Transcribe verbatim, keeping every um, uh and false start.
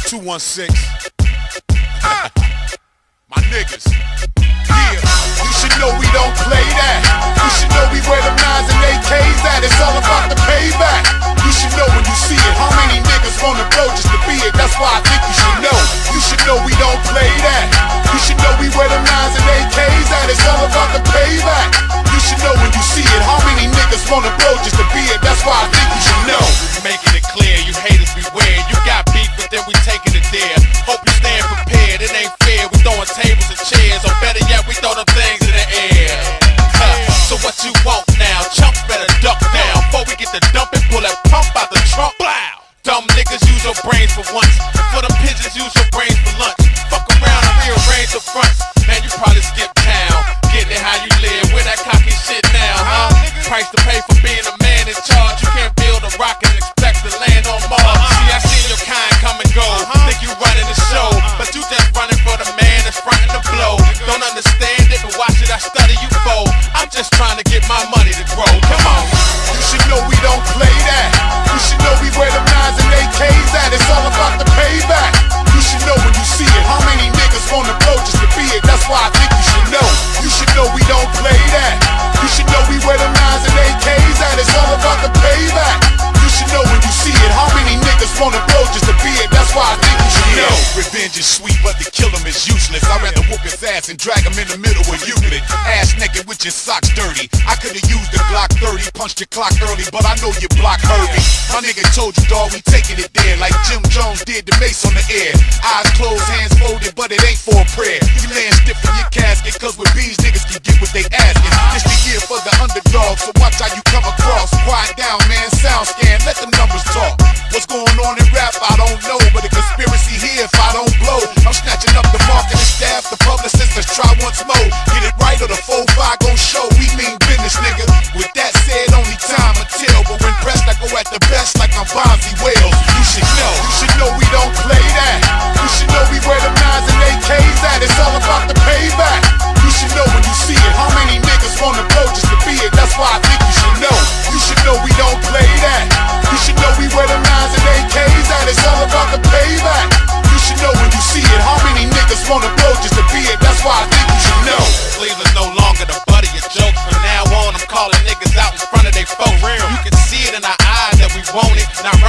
two one six. My niggas. Yeah, you should know we don't play that. You should know we wear them nines and A Ks at. It's all about the payback. You should know when you see it. How many niggas wanna blow just to be it? That's why I think you should know. You should know we don't play that. You should know we wear them nines and A Ks at. It's all about the payback. You should know when you see it. How many niggas wanna blow just to be it? That's why I think you should know. Making it clear, you haters beware. You got beef, but then we taking it there. Hope you stand prepared. It ain't fair. We throwing tables and chairs, or better yet, we throw them things in the air. Huh. So what you want now? Chumps better duck down. Before we get to dumping, pull that pump out the trunk. Blow. Dumb niggas, use your brains for once. For them pigeons, use your brains for lunch. Fuck around and rearrange the fronts. Man, you probably skip town. Getting it how you live. With that cocky shit now, huh? Price to pay for being a man in charge. You can't build a rocket and expect to land on Mars. See, I seen your kind come and go. Think you running the show, but you just running for the man that's fronting the blow. Don't understand it, but why should I study you for? I'm just trying to get my money to grow. Come on. You should know we don't play that. You should know we wear them nines and A Ks at. It's all about the payback. You should know when you see it. How many niggas wanna blow just to be it? That's why I think you should know. You should know we don't play that. You should know we wear them nines and A Ks at. It's all about the payback. You should know when you see it. How many niggas wanna blow just to be it? That's why I think you should know. Revenge is sweet, but to kill him is useless. I'd rather whoop his ass and drag him in the middle of Euclid. Ass naked with your socks dirty. I could've used the Glock thirty, punched your clock early, but I know your block heard me. My nigga told you, dawg, we taking it there, like Jim Jones did the Mace on the air. Eyes closed, hands folded, but it ain't for a prayer. You laying stiff in your casket, cause with bees niggas can get what they asking. This the year for the underdog, so watch how you come across. Quiet down, man, sound scan, let the numbers talk. What's going on in rap, I don't know, but a conspiracy here if I don't blow. I'm snatching up the marketing staff, the publicists, let's try once more. Get it right or the four five gon' show, we mean business, nigga. With that said, only time will tell, but when pressed I go at the best like I'm Bonzi Wells. You should know, you should know we don't play that. You should know we wear them nines and A Ks at. It's all about the payback. You should know when you see it. How many niggas wanna blow just to be it? That's why I think you should know. You should know we don't play that. You should know we wear them nines and A Ks at. It's all about the payback. You should know when you see it. How many niggas wanna blow just to be it? That's why I think you should know. Cleveland's no longer the butt of your jokes. From now on, I'm calling niggas out in front of they folks. You can see it in our eyes that we want it. Not